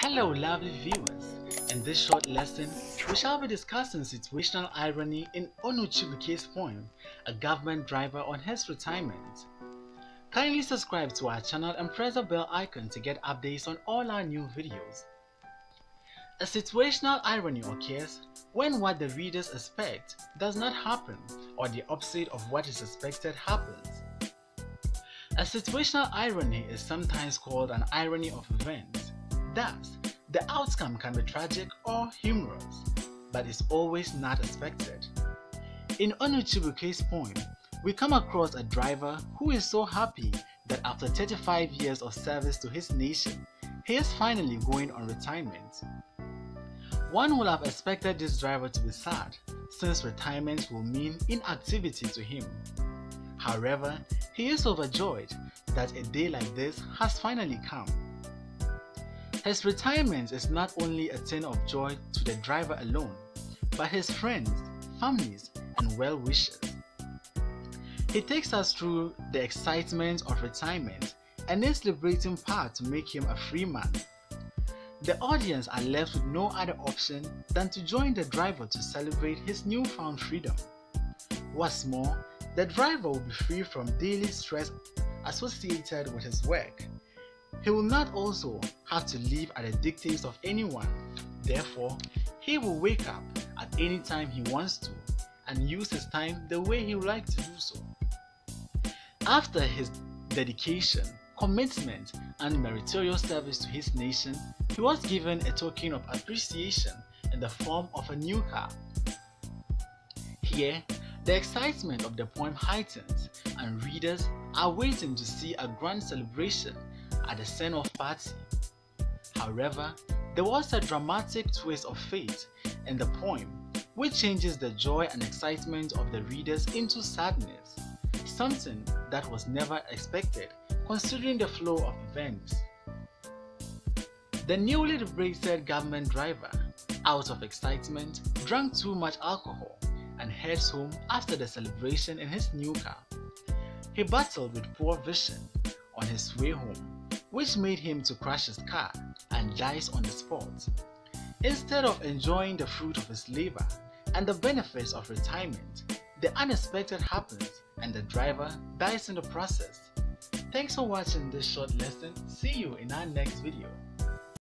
Hello lovely viewers, in this short lesson we shall be discussing situational irony in Onuchibuike's poem, A Government Driver on His Retirement. Kindly subscribe to our channel and press the bell icon to get updates on all our new videos. A situational irony occurs when what the readers expect does not happen or the opposite of what is expected happens. A situational irony is sometimes called an irony of events. Thus, the outcome can be tragic or humorous, but is always not expected. In Onuchibuike's poem, we come across a driver who is so happy that after 35 years of service to his nation, he is finally going on retirement. One would have expected this driver to be sad, since retirement will mean inactivity to him. However, he is overjoyed that a day like this has finally come. His retirement is not only a thing of joy to the driver alone, but his friends, families, and well-wishers. He takes us through the excitement of retirement and its liberating part to make him a free man. The audience are left with no other option than to join the driver to celebrate his newfound freedom. What's more, the driver will be free from daily stress associated with his work. He will not also have to live at the dictates of anyone. Therefore, he will wake up at any time he wants to and use his time the way he would like to do so. After his dedication, commitment, and meritorious service to his nation, he was given a token of appreciation in the form of a new car. Here, the excitement of the poem heightens, and readers are waiting to see a grand celebration at the send-off party. However, there was a dramatic twist of fate in the poem which changes the joy and excitement of the readers into sadness, something that was never expected considering the flow of events. The newly liberated government driver, out of excitement, drank too much alcohol and heads home after the celebration in his new car. He battled with poor vision on his way home, which made him to crash his car and dies on the spot. Instead of enjoying the fruit of his labor and the benefits of retirement, the unexpected happens and the driver dies in the process. Thanks for watching this short lesson. See you in our next video.